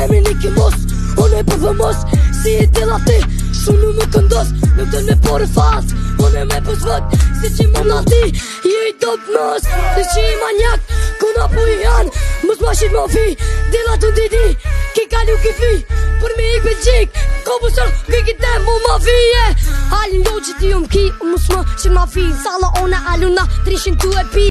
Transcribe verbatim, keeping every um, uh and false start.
Emri një ki mos, unë e për vëmos. Si i tila ti, shumë nuk më këndos. Nuk të me porë fast, unë e me për zvët. Si që më mlati, je i top mos. Si që i manjak, kuna pu i janë. Mus ma shqit më fi, dila të ndidi. Ki kalu ki fi, për mi ik Belgjik. Ko busër, ki ki tem mu ma fije. Halin do që ti um ki, mus ma shqit ma fi. Sala ona aluna, trishin tu e pi.